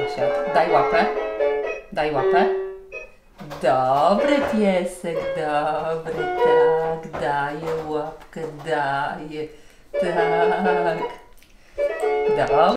siad. Daj łapę. Daj łapę. Dobry piesek, dobry, tak, daje łapkę, daje, tak. Dobry.